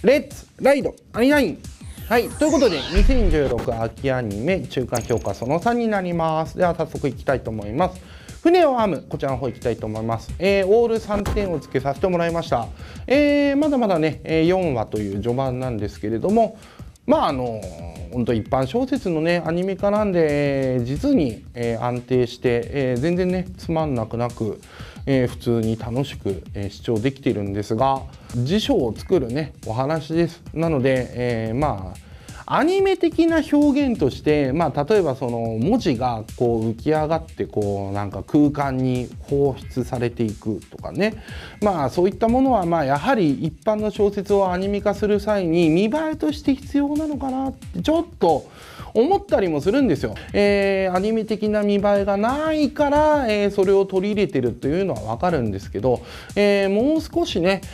レッツライドアニナイン。はい、ということで2016秋アニメ中間評価その3になります。では早速いきたいと思います。船を編む、こちらの方いきたいと思います。オール3点をつけさせてもらいました。まだまだね4話という序盤なんですけれども、本当一般小説のねアニメ化なんで、実に、安定して、全然ねつまんなくなく、普通に楽しく、視聴できているんですが、辞書を作るねお話です。なので、アニメ的な表現として、例えばその文字がこう浮き上がってこうなんか空間に放出されていくとかね、そういったものはやはり一般の小説をアニメ化する際に見栄えとして必要なのかなってちょっと思ったりもするんですよ。アニメ的な見栄えがないから、それを取り入れてるというのはわかるんですけど、もう少しね、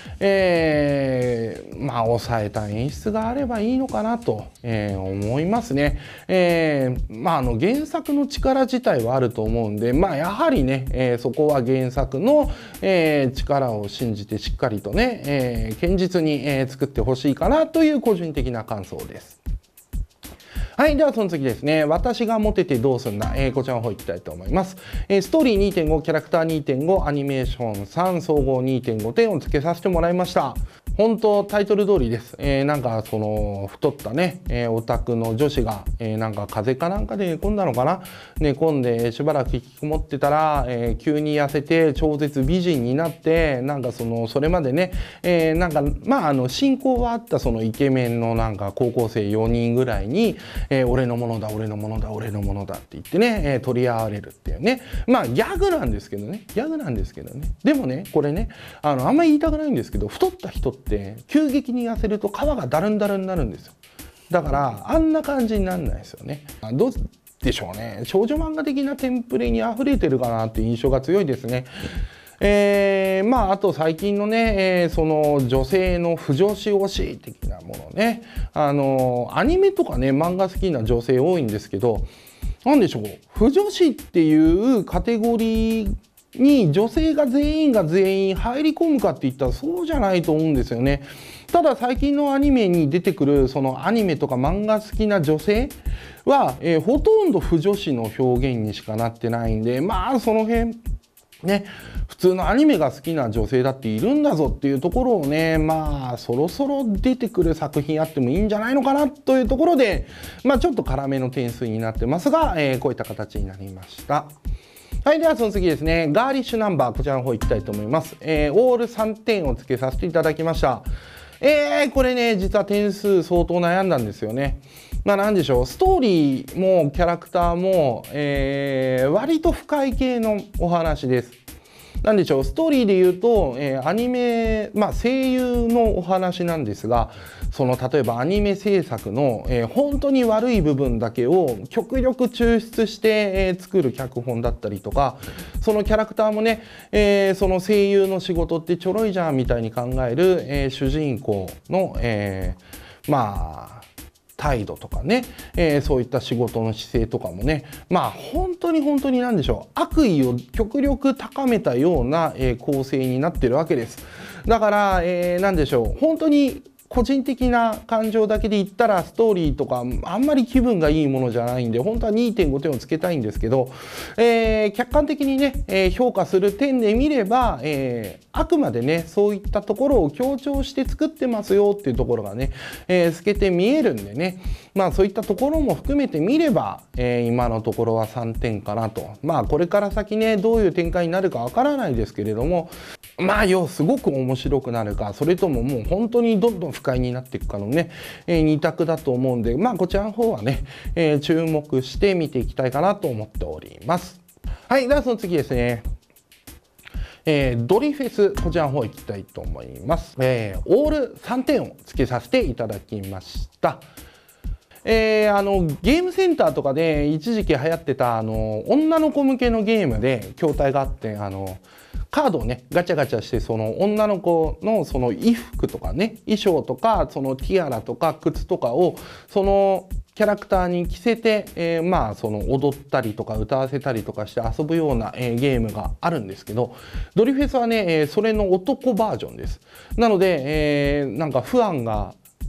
抑えた演出があればいいのかなと、思いますね。原作の力自体はあると思うんで、やはりね、そこは原作の、力を信じてしっかりとね、堅実に、作ってほしいかなという個人的な感想です。はい。ではその次ですね。私がモテてどうすんだ。こちらの方いきたいと思います。ストーリー 2.5、キャラクター 2.5、アニメーション3、総合 2.5 点をつけさせてもらいました。本当タイトル通りです。なんかその太ったね、オタクの女子が、なんか風邪かなんかで寝込んだのかな。寝込んでしばらく引きこもってたら、急に痩せて超絶美人になって、なんかそれまでね、親交はあったそのイケメンのなんか高校生4人ぐらいに、俺のものだ俺のものだ俺のものだって言ってね、取り合われるっていうね、ギャグなんですけどね、でもねこれねあんまり言いたくないんですけど、太った人って急激に痩せると皮がだるんだるんになるんですよ。だからあんな感じにならないですよね。どうでしょうね、少女漫画的なテンプレに溢れてるかなっていう印象が強いですね。あと最近のね、その女性の不女子推し的なものね、アニメとかね漫画好きな女性多いんですけど、なんでしょう、不女子っていうカテゴリーに女性が全員入り込むかって言ったらそうじゃないと思うんですよね。ただ最近のアニメに出てくるそのアニメとか漫画好きな女性は、ほとんど不女子の表現にしかなってないんで、その辺ね、普通のアニメが好きな女性だっているんだぞっていうところをね、そろそろ出てくる作品あってもいいんじゃないのかなというところで、ちょっと辛めの点数になってますが、こういった形になりました。はい。ではその次ですね、ガーリッシュナンバー、こちらの方いきたいと思います。オール3点をつけさせていただきました。これね、実は点数相当悩んだんですよね。なんでしょう、ストーリーもキャラクターも、割と深い系のお話です。なんでしょう、ストーリーで言うと、アニメ、声優のお話なんですが、例えばアニメ制作の、本当に悪い部分だけを極力抽出して、作る脚本だったりとか、そのキャラクターもね、その声優の仕事ってちょろいじゃんみたいに考える、主人公の、態度とかね、そういった仕事の姿勢とかもね、本当に何でしょう、悪意を極力高めたような、構成になってるわけです。だから、何でしょう、本当に個人的な感情だけで言ったらストーリーとかあんまり気分がいいものじゃないんで、本当は 2.5 点をつけたいんですけど、客観的にね、評価する点で見れば、あくまでねそういったところを強調して作ってますよっていうところがね、透けて見えるんでね、そういったところも含めて見れば、今のところは3点かなと。これから先ねどういう展開になるかわからないですけれども、すごく面白くなるか、それとももう本当にどんどん不快になっていくかのね、2択だと思うんで、こちらの方はね、注目して見ていきたいかなと思っております。はい。ではその次ですね、ドリフェス、こちらの方行きたいと思います。オール3点をつけさせていただきました。ゲームセンターとかで一時期流行ってた女の子向けのゲームで筐体があって、カードをねガチャガチャして、その女の子のその衣服とかね、衣装とかそのティアラとか靴とかをそのキャラクターに着せて、その踊ったりとか歌わせたりとかして遊ぶような、ゲームがあるんですけど、ドリフェスはね、それの男バージョンです。なので、なんか不安が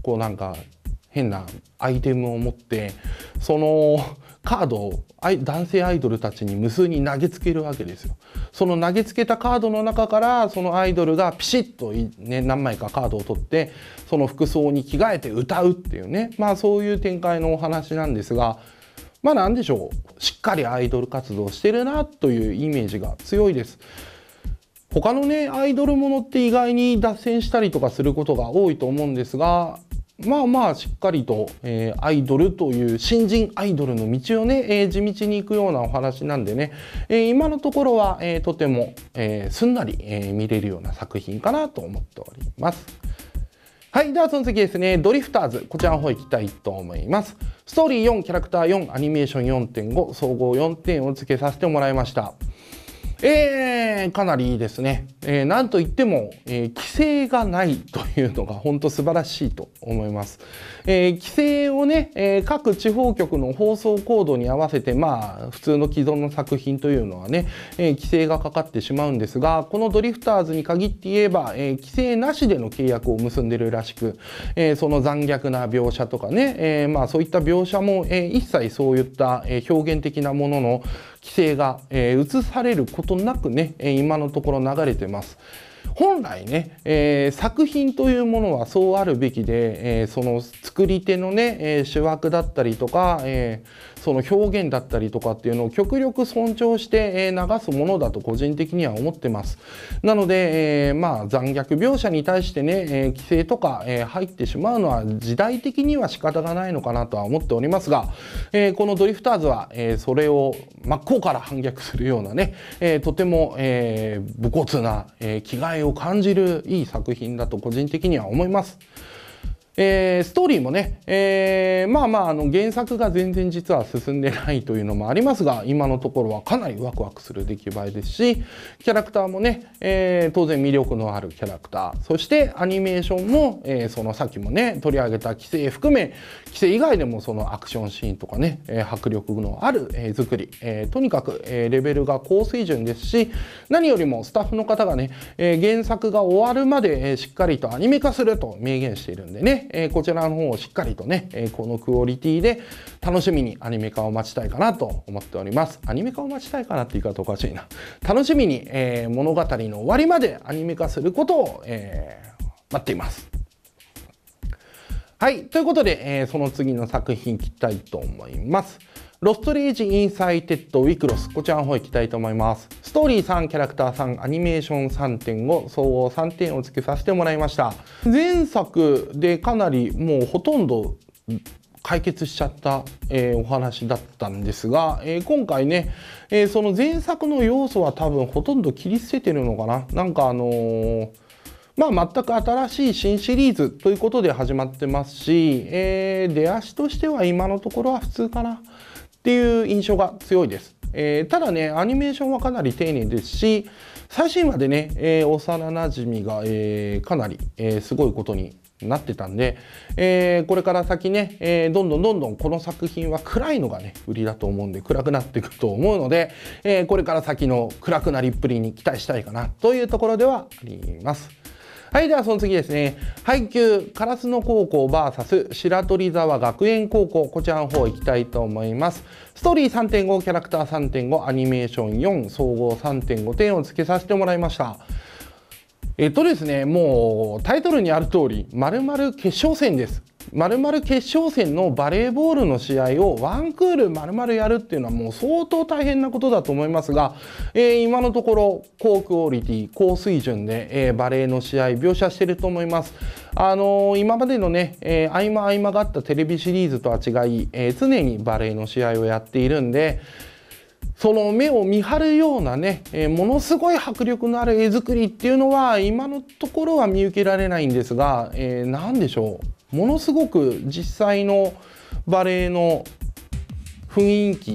こうなんか変なアイテムを持ってそのカードを男性アイドルたちに無数に投げつけるわけですよ。その投げつけたカードの中からそのアイドルがピシッと、ね、何枚かカードを取ってその服装に着替えて歌うっていうね、まあそういう展開のお話なんですが、まあ何でしょう、しっかりアイドル活動してるなというイメージが強いです。他のねアイドルものって意外に脱線したりとかすることが多いと思うんですが、まあまあしっかりと、アイドルという新人アイドルの道をね、地道に行くようなお話なんでね、今のところは、とても、すんなり、見れるような作品かなと思っております。はい、ではその次ですね、ドリフターズ、こちらの方行きたいと思います。ストーリー4、キャラクター4、アニメーション 4.5、総合4点を付けさせてもらいました。かなりいいですね。なんといっても、規制がないというのが本当素晴らしいと思います。規制をね、各地方局の放送コードに合わせて、まあ普通の既存の作品というのはね、規制がかかってしまうんですが、このドリフターズに限って言えば、規制なしでの契約を結んでるらしく、その残虐な描写とかね、まあそういった描写も、一切そういった、表現的なものの規制が、映されることなくね、今のところ流れてます。本来ね、作品というものはそうあるべきで、その作り手のね、主役だったりとか、その表現だったりとかっていうのを極力尊重して、流すものだと個人的には思ってます。なので、まあ残虐描写に対してね、規制とか、入ってしまうのは時代的には仕方がないのかなとは思っておりますが、このドリフターズは、それを真っ向から反逆するようなね、とても、武骨な、気概を感じるいい作品だと個人的には思います。ストーリーもね、まあまあ原作が全然実は進んでないというのもありますが、今のところはかなりワクワクする出来栄えですし、キャラクターもね、当然魅力のあるキャラクター、そしてアニメーションも、そのさっきもね取り上げた規制含め、規制以外でもそのアクションシーンとかね、迫力のある、作り、とにかく、レベルが高水準ですし、何よりもスタッフの方がね、原作が終わるまで、しっかりとアニメ化すると明言しているんでね、こちらの方をしっかりとね、このクオリティで楽しみにアニメ化を待ちたいかなと思っております。アニメ化を待ちたいかなって言い方おかしいな。楽しみに、物語の終わりまでアニメ化することを、待っています。はい、ということで、その次の作品いきたいと思います。ロストレージ・インサイテッド・ウィクロス、こちらの方行きたいと思います。ストーリー3、キャラクター3、アニメーション 3.5、総合3点を付けさせてもらいました。前作でかなりもうほとんど解決しちゃった、お話だったんですが、今回ね、その前作の要素は多分ほとんど切り捨ててるのかな。なんかまあ全く新しい新シリーズということで始まってますし、出足としては今のところは普通かなっていう印象が強いです。ただね、アニメーションはかなり丁寧ですし、最新話でね、幼なじみが、かなり、すごいことになってたんで、これから先ね、どんどんこの作品は暗いのがね売りだと思うんで、暗くなっていくと思うので、これから先の暗くなりっぷりに期待したいかなというところではあります。はい、ではその次ですね。配給、烏野高校 VS 白鳥沢学園高校、こちらの方行きたいと思います。ストーリー 3.5、キャラクター 3.5、アニメーション4、総合 3.5 点を付けさせてもらいました。ですね、もうタイトルにある通り、丸々決勝戦です。丸々決勝戦のバレーボールの試合をワンクール丸々やるっていうのはもう相当大変なことだと思いますが、今のところ高クオリティ、高水準で、バレーの試合描写していると思います。今までのね、合間合間があったテレビシリーズとは違い、常にバレーの試合をやっているんで、その目を見張るようなね、ものすごい迫力のある絵作りっていうのは今のところは見受けられないんですが、何でしょう、ものすごく実際のバレエの雰囲気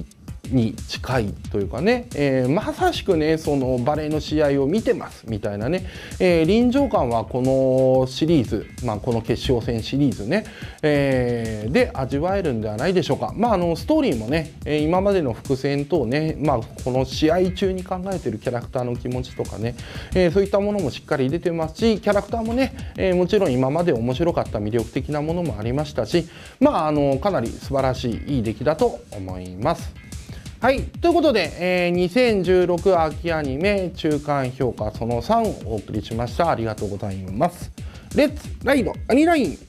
に近いというかね、まさしくねそのバレーの試合を見てますみたいなね、臨場感はこのシリーズ、この決勝戦シリーズね、で味わえるんではないでしょうか。ストーリーもね、今までの伏線等ね、この試合中に考えてるキャラクターの気持ちとかね、そういったものもしっかり出てますし、キャラクターもね、もちろん今まで面白かった魅力的なものもありましたし、かなり素晴らしいいい出来だと思います。はい。ということで、2016秋アニメ中間評価その3をお送りしました。ありがとうございます。レッツライドアニライン。